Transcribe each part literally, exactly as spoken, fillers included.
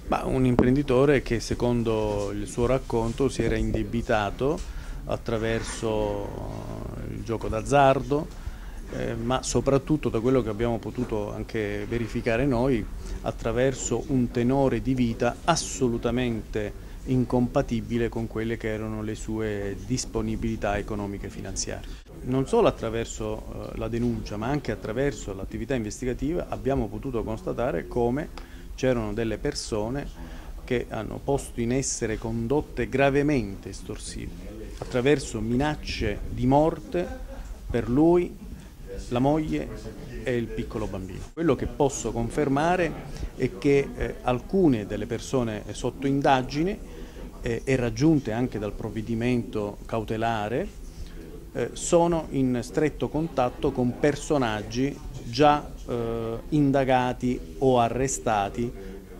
Ma un imprenditore che secondo il suo racconto si era indebitato attraverso il gioco d'azzardo, eh, ma soprattutto da quello che abbiamo potuto anche verificare noi, attraverso un tenore di vita assolutamente incompatibile con quelle che erano le sue disponibilità economiche e finanziarie. Non solo attraverso eh, la denuncia, ma anche attraverso l'attività investigativa abbiamo potuto constatare come c'erano delle persone che hanno posto in essere condotte gravemente estorsive, attraverso minacce di morte per lui, la moglie e il piccolo bambino. Quello che posso confermare è che eh, alcune delle persone sotto indagine eh, e raggiunte anche dal provvedimento cautelare eh, sono in stretto contatto con personaggi già eh, indagati o arrestati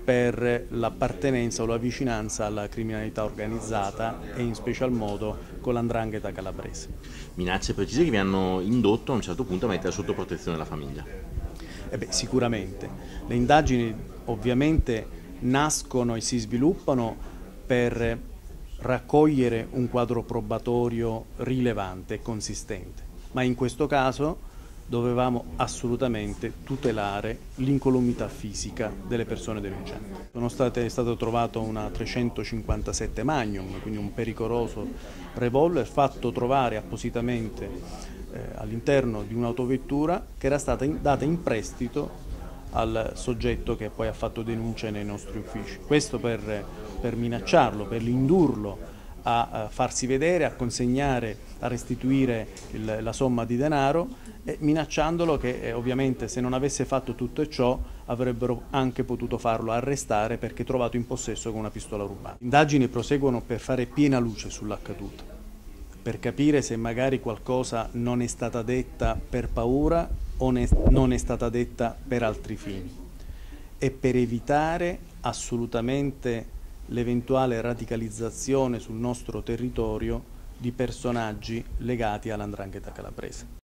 per l'appartenenza o la vicinanza alla criminalità organizzata e in special modo con l'Andrangheta calabrese. Minacce precise che vi hanno indotto a un certo punto a mettere sotto protezione la famiglia? Eh beh, sicuramente. Le indagini ovviamente nascono e si sviluppano per raccogliere un quadro probatorio rilevante e consistente, ma in questo caso dovevamo assolutamente tutelare l'incolumità fisica delle persone denuncianti. Sono state, è stato trovato una trecentocinquantasette Magnum, quindi un pericoloso revolver fatto trovare appositamente eh, all'interno di un'autovettura che era stata in, data in prestito al soggetto che poi ha fatto denuncia nei nostri uffici. Questo per, per minacciarlo, per indurlo a, a farsi vedere, a consegnare, a restituire il, la somma di denaro, e minacciandolo che eh, ovviamente se non avesse fatto tutto ciò avrebbero anche potuto farlo arrestare perché trovato in possesso con una pistola rubata. Le indagini proseguono per fare piena luce sull'accaduto, per capire se magari qualcosa non è stata detta per paura o non è stata detta per altri fini e per evitare assolutamente l'eventuale radicalizzazione sul nostro territorio di personaggi legati all'Andrangheta calabrese.